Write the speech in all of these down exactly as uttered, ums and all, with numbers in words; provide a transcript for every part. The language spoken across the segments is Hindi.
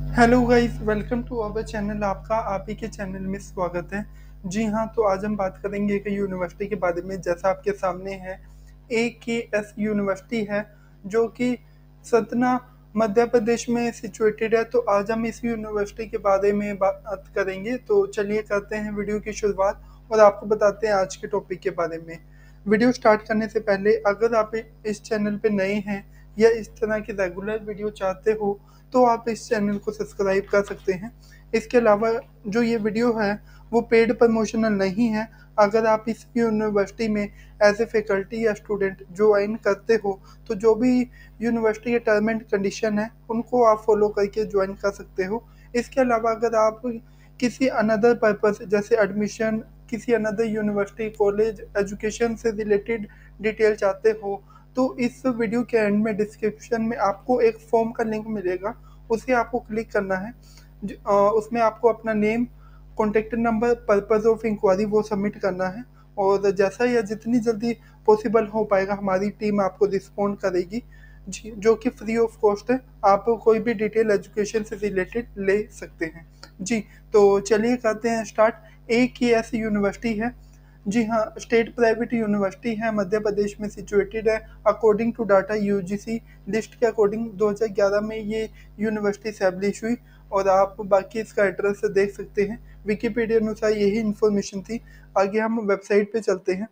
Hello guys, welcome to our channel. आपका आप ही के चैनल में स्वागत है। जी हाँ, तो आज हम बात करेंगे एक यूनिवर्सिटी के बारे में। जैसा आपके सामने है, ए के एस यूनिवर्सिटी है, जो कि सतना मध्य प्रदेश में सिचुएटेड है। तो आज हम इस यूनिवर्सिटी के बारे में बात करेंगे। तो चलिए करते हैं वीडियो की शुरुआत और आपको बताते हैं आज के टॉपिक के बारे में। वीडियो स्टार्ट करने से पहले अगर आप इस चैनल पे नए हैं या इस तरह की रेगुलर वीडियो चाहते हो तो आप इस चैनल को सब्सक्राइब कर सकते हैं। इसके अलावा जो ये वीडियो है वो पेड प्रमोशनल नहीं है। अगर आप इस यूनिवर्सिटी में एज ए फैकल्टी या स्टूडेंट ज्वाइन करते हो तो जो भी यूनिवर्सिटी के टर्म एंड कंडीशन है उनको आप फॉलो करके ज्वाइन कर सकते हो। इसके अलावा अगर आप किसी अनदर पर्पस जैसे एडमिशन, किसी अनदर यूनिवर्सिटी, कॉलेज, एजुकेशन से रिलेटेड डिटेल चाहते हो तो इस वीडियो के एंड में डिस्क्रिप्शन में आपको एक फॉर्म का लिंक मिलेगा, उसे आपको क्लिक करना है। ज- अ, उसमें आपको अपना name, contact number, purpose of inquiry वो सबमिट करना है। और जैसा या जितनी जल्दी पॉसिबल हो पाएगा हमारी टीम आपको रिस्पॉन्ड करेगी, जी, जो कि फ्री ऑफ कॉस्ट है। आप कोई भी डिटेल एजुकेशन से रिलेटेड ले सकते हैं। जी, तो चलिए करते हैं स्टार्ट। एक ही ऐसी यूनिवर्सिटी है, जी हाँ, स्टेट प्राइवेट यूनिवर्सिटी है, मध्य प्रदेश में सिचुएटेड है। According to data U G C list के अकॉर्डिंग दो हज़ार ग्यारह में ये यूनिवर्सिटी स्टैब्लिश हुई। और आप बाकी इसका एड्रेस देख सकते हैं। विकिपीडिया अनुसार यही इन्फॉर्मेशन थी। आगे हम वेबसाइट पे चलते हैं।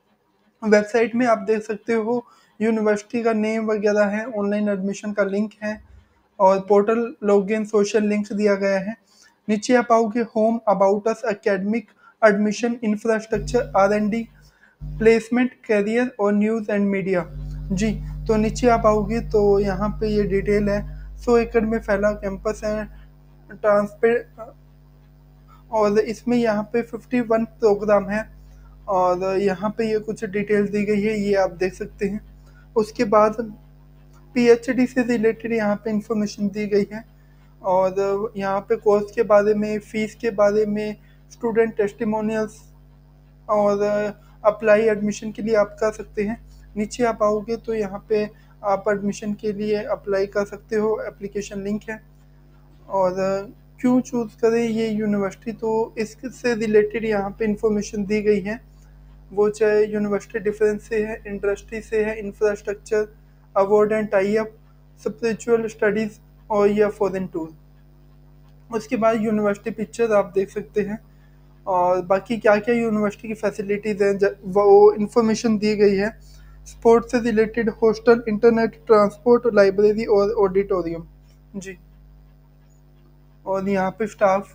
वेबसाइट में आप देख सकते हो यूनिवर्सिटी का नेम वगैरह है, ऑनलाइन एडमिशन का लिंक है और पोर्टल लॉगिन सोशल लिंक दिया गया है। नीचे आप आओगे home, about us, academic, admission, infrastructure, R and D, placement, career और न्यूज़ एंड मीडिया। जी, तो नीचे आप आओगे तो यहाँ पे ये डिटेल है। सौ एकड़ में फैला कैंपस है, ट्रांसपेरेंट, और इसमें यहाँ पे इक्यावन प्रोग्राम है। और यहाँ पे ये कुछ डिटेल्स दी गई है, ये आप देख सकते हैं। उसके बाद पी एच डी से रिलेटेड यहाँ पे इंफॉर्मेशन दी गई है। और यहाँ पे कोर्स के बारे में, फीस के बारे में, स्टूडेंट टेस्टिमोनियल्स और अप्लाई एडमिशन के लिए आप कर सकते हैं। नीचे आप आओगे तो यहाँ पे आप एडमिशन के लिए अप्लाई कर सकते हो, एप्लीकेशन लिंक है। और अ, क्यों चूज़ करें ये यूनिवर्सिटी, तो इससे रिलेटेड यहाँ पे इंफॉर्मेशन दी गई है। वो चाहे यूनिवर्सिटी डिफरेंस से है, इंडस्ट्री से है, infrastructure, award and tie up, spiritual studies और या फॉरेन टूर। उसके बाद यूनिवर्सिटी पिक्चर आप देख सकते हैं। और बाकी क्या क्या यूनिवर्सिटी की फैसिलिटीज़ हैं वो इंफॉर्मेशन दी गई है। स्पोर्ट्स से related hostel, internet, transport, library और ऑडिटोरियम। जी, और यहाँ पे स्टाफ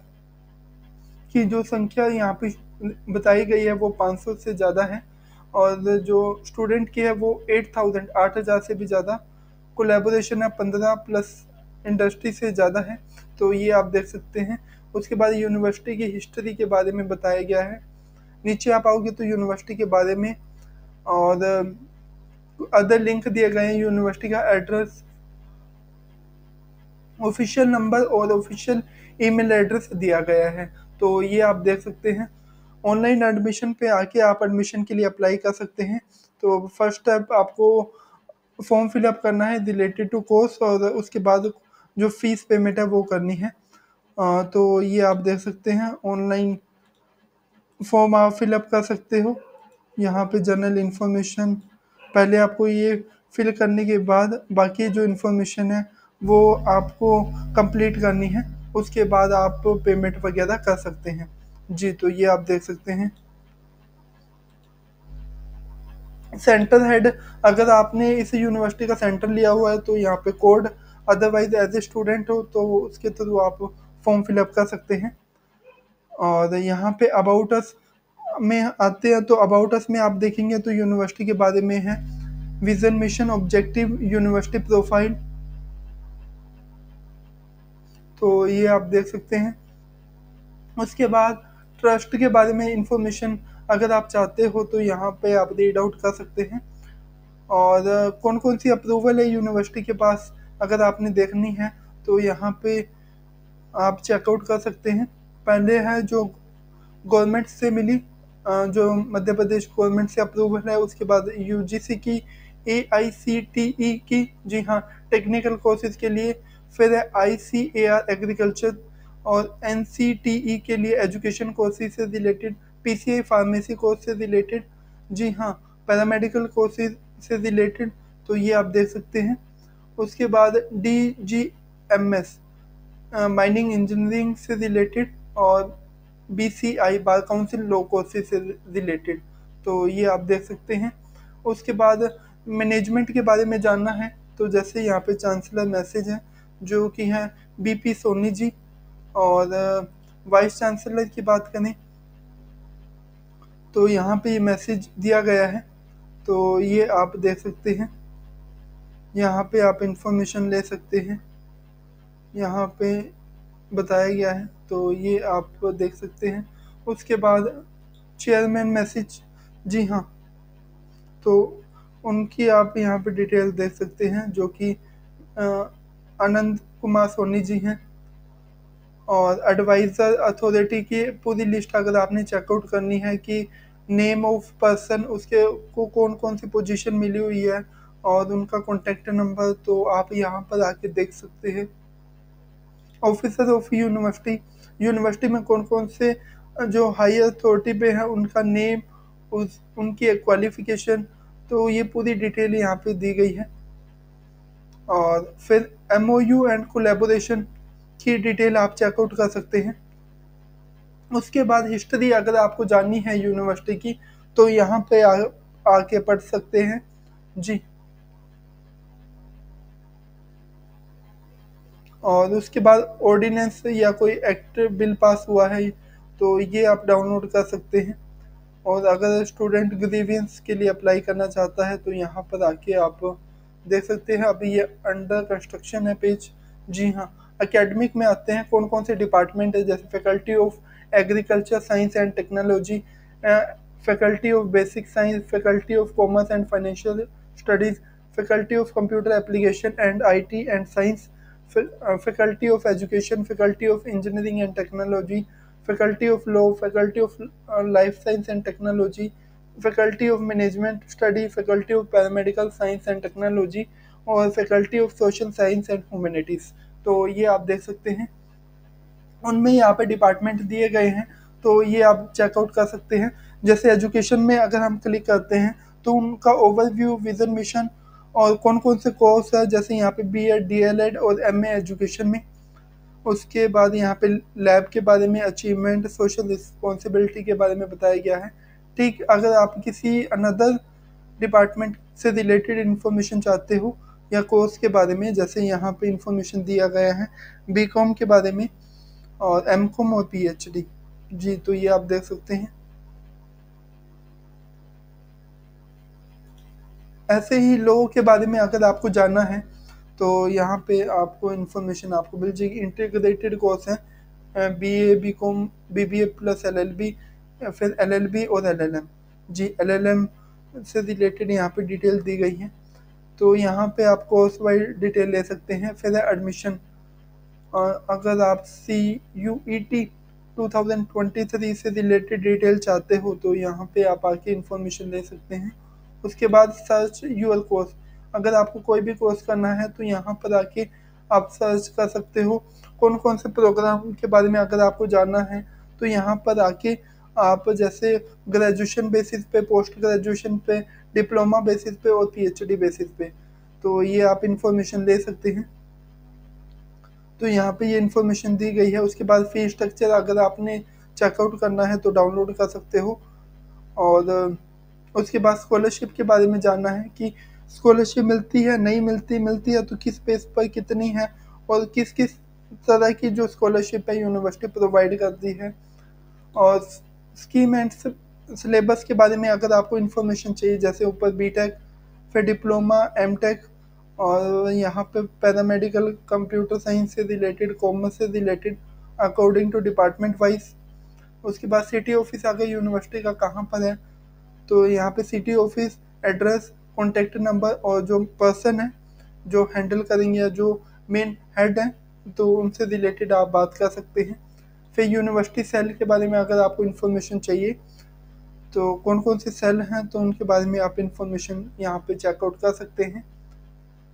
की जो संख्या यहाँ पे बताई गई है वो पाँच सौ से ज़्यादा है। और जो स्टूडेंट की है वो एट थाउजेंड, आठ हज़ार से भी ज़्यादा। कोलेबोरेशन है पंद्रह प्लस, इंडस्ट्री से ज़्यादा है। तो ये आप देख सकते हैं। उसके बाद यूनिवर्सिटी की हिस्ट्री के बारे में बताया गया है। नीचे आप आओगे तो यूनिवर्सिटी के बारे में और अदर लिंक दिए गए हैं। यूनिवर्सिटी का एड्रेस, ऑफिशियल नंबर और ऑफिशियल ईमेल एड्रेस दिया गया है। तो ये आप देख सकते हैं। ऑनलाइन एडमिशन पे आके आप एडमिशन के लिए अप्लाई कर सकते हैं। तो फर्स्ट स्टेप आपको फॉर्म फिलअप करना है रिलेटेड टू कोर्स, और उसके बाद जो फीस पेमेंट है वो करनी है। अ, तो ये आप देख सकते हैं, ऑनलाइन फॉर्म आप फिलअप कर सकते हो। यहाँ पे जनरल इन्फॉर्मेशन, पहले आपको ये फिल करने के बाद बाकी जो इन्फॉर्मेशन है वो आपको कंप्लीट करनी है। उसके बाद आप पेमेंट वगैरह कर सकते हैं। जी, तो ये आप देख सकते हैं। सेंटर हेड, अगर आपने इस यूनिवर्सिटी का सेंटर लिया हुआ है तो यहाँ पे code, otherwise as a student हो तो उसके थ्रू आप फॉर्म फिलअप कर सकते हैं। और यहाँ पे अबाउट अस में आते हैं तो अबाउट अस में आप देखेंगे तो यूनिवर्सिटी के बारे में है। Vision, mission, objective, university profile, तो ये आप देख सकते हैं। उसके बाद ट्रस्ट के बारे में इंफॉर्मेशन अगर आप चाहते हो तो यहाँ पे आप रीड आउट कर सकते हैं। और कौन कौन सी अप्रूवल है यूनिवर्सिटी के पास अगर आपने देखनी है तो यहाँ पे आप चेकआउट कर सकते हैं। पहले है जो गवर्नमेंट से मिली, अ, जो मध्य प्रदेश गवर्नमेंट से अप्रूवल है। उसके बाद यू जी सी की, ए आई सी टी ई की, जी हाँ, टेक्निकल कोर्सेज के लिए फिर है I C A R agriculture और एन सी टी ई के लिए एजुकेशन कोर्सेज से related, P C I pharmacy course से रिलेटेड, जी हाँ, पैरामेडिकल कोर्सेज से रिलेटेड, तो ये आप देख सकते हैं। उसके बाद D G M S mining engineering से रिलेटेड और B C I bar council law courses से रिलेटेड, तो ये आप देख सकते हैं। उसके बाद मैनेजमेंट के बारे में जानना है तो जैसे यहाँ पे चांसलर मैसेज है जो कि हैं बी पी सोनी जी, और वाइस चांसलर की बात करें तो यहाँ पे ये मैसेज दिया गया है, तो ये आप देख सकते हैं। यहाँ पे आप इंफॉर्मेशन ले सकते हैं, यहाँ पे बताया गया है, तो ये आप देख सकते हैं। उसके बाद चेयरमैन मैसेज, जी हाँ, तो उनकी आप यहाँ पे डिटेल देख सकते हैं जो कि आनंद कुमार सोनी जी हैं। और एडवाइज़र अथॉरिटी की पूरी लिस्ट अगर आपने चेकआउट करनी है कि नेम ऑफ पर्सन, उसके को कौन कौन सी पोजीशन मिली हुई है और उनका कॉन्टैक्ट नंबर, तो आप यहाँ पर आके देख सकते हैं। ऑफिसर ऑफ यूनिवर्सिटी, यूनिवर्सिटी में कौन कौन से जो हाई अथॉरिटी पे हैं उनका नेम, उस उनकी क्वालिफिकेशन, तो ये पूरी डिटेल यहाँ पे दी गई है। और फिर M O U and collaboration की डिटेल आप चेकआउट कर सकते हैं। उसके बाद हिस्ट्री अगर आपको जाननी है यूनिवर्सिटी की तो यहाँ पे आ, आके पढ़ सकते हैं जी। और उसके बाद ऑर्डिनेंस या कोई एक्ट बिल पास हुआ है तो ये आप डाउनलोड कर सकते हैं। और अगर स्टूडेंट ग्रीवियंस के लिए अप्लाई करना चाहता है तो यहाँ पर आके आप देख सकते हैं। अभी ये अंडर कंस्ट्रक्शन है पेज, जी हाँ। एकेडमिक में आते हैं कौन कौन से डिपार्टमेंट है, जैसे faculty of agriculture science and technology, faculty of basic science, faculty of commerce and financial studies, faculty of computer application and I T and science, faculty of education, faculty of engineering and technology, faculty of law, faculty of life science and technology, faculty of management study, faculty of paramedical science and technology और faculty of social science and humanities, तो ये आप देख सकते हैं। उनमें यहाँ पे डिपार्टमेंट दिए गए हैं तो ये आप चेकआउट कर सकते हैं। जैसे एजुकेशन में अगर हम क्लिक करते हैं तो उनका ओवरव्यू, विजन, मिशन और कौन कौन से कोर्स है, जैसे यहाँ पे B Ed, D L Ed और एम ए एजुकेशन में। उसके बाद यहाँ पे लैब के बारे में, अचीवमेंट, सोशल रिस्पॉन्सिबिलिटी के बारे में बताया गया है। ठीक, अगर आप किसी अनदर डिपार्टमेंट से रिलेटेड इंफॉर्मेशन चाहते हो या कोर्स के बारे में, जैसे यहाँ पे इंफॉर्मेशन दिया गया है बी कॉम के बारे में और एम कॉम और पी एच डी, जी, तो ये आप देख सकते हैं। ऐसे ही लोगों के बारे में अगर आपको जानना है तो यहाँ पे आपको इन्फॉर्मेशन आपको मिल जाएगी। इंटीग्रेटेड कोर्स है B A, B Com, B B A plus L L B, फिर एल एल बी और एल एल एम, जी, एल एल एम से रिलेटेड यहाँ पे डिटेल दी गई है, तो यहाँ पे आप कोर्स वाइज डिटेल ले सकते हैं। फिर है एडमिशन, अगर आप C U E T two thousand twenty three से रिलेटेड डिटेल चाहते हो तो यहाँ पे आप आके इन्फॉर्मेशन ले सकते हैं। उसके बाद सर्च यूर कोर्स, अगर आपको कोई भी कोर्स करना है तो यहाँ पर आके आप सर्च कर सकते हो। कौन कौन से प्रोग्राम के बारे में अगर आपको जानना है तो यहाँ पर आके आप जैसे ग्रेजुएशन बेसिस पे, पोस्ट ग्रेजुएशन पे, डिप्लोमा बेसिस पे और पी एच डी बेसिस पे, तो ये आप इन्फॉर्मेशन ले सकते हैं। तो यहाँ पे ये इन्फॉर्मेशन दी गई है। उसके बाद फी स्ट्रक्चर अगर आपने चेकआउट करना है तो डाउनलोड कर सकते हो। और उसके बाद स्कॉलरशिप के बारे में जानना है कि स्कॉलरशिप मिलती है, नहीं मिलती, मिलती है तो किस बेस पर कितनी है और किस किस तरह की जो स्कॉलरशिप है यूनिवर्सिटी प्रोवाइड करती है। और स्कीम एंड सिलेबस के बारे में अगर आपको इन्फॉर्मेशन चाहिए, जैसे ऊपर बी टेक, फिर डिप्लोमा, एम टेक और यहाँ पे पैरामेडिकल, कंप्यूटर साइंस से रिलेटेड, कॉमर्स से related according to department wise. उसके बाद सिटी ऑफिस आ गया यूनिवर्सिटी का कहाँ पर है, तो यहाँ पे city office, address, contact number और जो पर्सन है जो हैंडल करेंगे या जो मेन हेड है तो उनसे रिलेटेड आप बात कर सकते हैं। फिर यूनिवर्सिटी सेल के बारे में अगर आपको इन्फॉर्मेशन चाहिए तो कौन कौन से सेल हैं तो उनके बारे में आप इन्फॉर्मेशन यहाँ पे चेकआउट कर सकते हैं।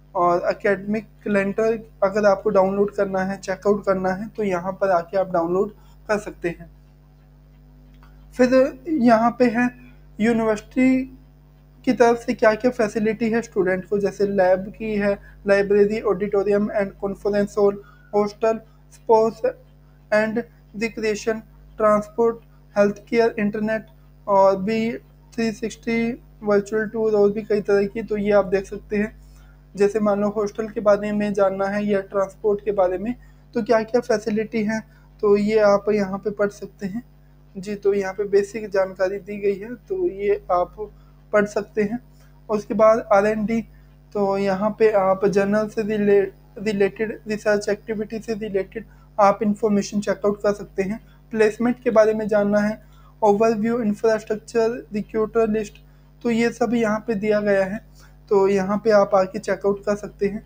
और एकेडमिक कैलेंडर अगर आपको डाउनलोड करना है, चेकआउट करना है, तो यहाँ पर आके आप डाउनलोड कर सकते हैं। फिर यहाँ पे है यूनिवर्सिटी की तरफ से क्या क्या फैसिलिटी है स्टूडेंट को, जैसे लैब की है, library, auditorium and conference hall, hostel, sports and recreation, transport, health care, internet और भी थ्री सिक्सटी वर्चुअल टूर और भी कई तरह की। तो ये आप देख सकते हैं। जैसे मान लो हॉस्टल के बारे में जानना है या ट्रांसपोर्ट के बारे में, तो क्या क्या फैसिलिटी है, तो ये आप यहाँ पे पढ़ सकते हैं। जी, तो यहाँ पे बेसिक जानकारी दी गई है, तो ये आप पढ़ सकते हैं। उसके बाद आर एन डी, तो यहाँ पे आप जर्नल से रिलेटेड, रिसर्च एक्टिविटी से रिलेटेड आप इंफॉर्मेशन चेकआउट कर सकते हैं। प्लेसमेंट के बारे में जानना है, ओवरव्यू, इंफ्रास्ट्रक्चर, रिक्रूटर लिस्ट, तो ये सब यहाँ पे दिया गया है, तो यहाँ पे आप आके चेकआउट कर सकते हैं।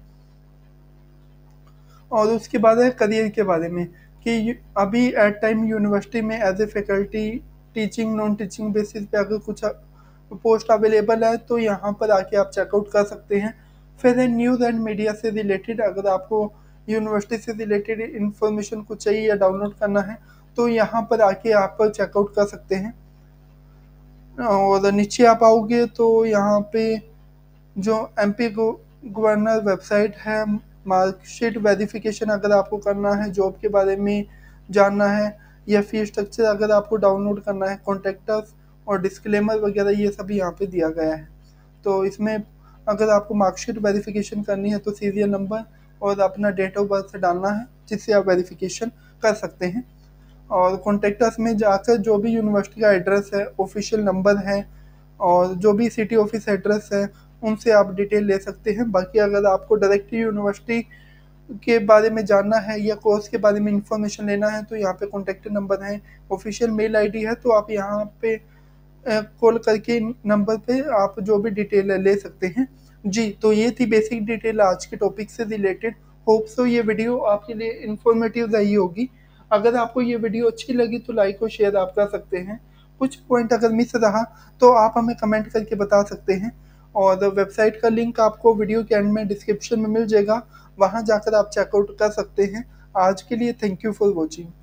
और उसके बाद है करियर के बारे में कि अभी एट टाइम यूनिवर्सिटी में as a faculty, teaching, non teaching basis पे अगर कुछ पोस्ट अवेलेबल है तो यहाँ पर आके आप चेकआउट कर सकते हैं। फिर है न्यूज़ एंड मीडिया से रिलेटेड, अगर आपको यूनिवर्सिटी से रिलेटेड इंफॉर्मेशन कुछ चाहिए या डाउनलोड करना है तो यहाँ पर आके आप चेकआउट कर सकते हैं। और नीचे आप आओगे तो यहाँ पे जो एमपी गवर्नर वेबसाइट है, मार्कशीट वेरिफिकेशन अगर आपको करना है, जॉब के बारे में जानना है या फी स्ट्रक्चर अगर आपको डाउनलोड करना है, कॉन्टेक्टर्स और डिस्क्लेमर वगैरह ये सभी यहाँ पे दिया गया है। तो इसमें अगर आपको मार्कशीट वेरिफिकेशन करनी है तो सीरियल नंबर और अपना डेट ऑफ बर्थ डालना है, जिससे आप वेरिफिकेशन कर सकते हैं। और कॉन्टेक्टर्स में जाकर जो भी यूनिवर्सिटी का एड्रेस है, ऑफिशियल नंबर है और जो भी सिटी ऑफिस एड्रेस है, उनसे आप डिटेल ले सकते हैं। बाकी अगर आपको डायरेक्ट यूनिवर्सिटी के बारे में जानना है या कोर्स के बारे में इंफॉर्मेशन लेना है तो यहाँ पे कॉन्टेक्ट नंबर है, ऑफिशियल मेल आईडी है, तो आप यहाँ पे कॉल करके नंबर पे आप जो भी डिटेल ले सकते हैं। जी, तो ये थी बेसिक डिटेल आज के टॉपिक से रिलेटेड। होप सो ये वीडियो आपके लिए इंफॉर्मेटिव रही होगी। अगर आपको ये वीडियो अच्छी लगी तो लाइक और शेयर आप कर सकते हैं। कुछ पॉइंट अगर मिस रहा तो आप हमें कमेंट करके बता सकते हैं। और वेबसाइट का लिंक आपको वीडियो के एंड में डिस्क्रिप्शन में मिल जाएगा, वहाँ जाकर आप चेकआउट कर सकते हैं। आज के लिए थैंक यू फॉर वॉचिंग।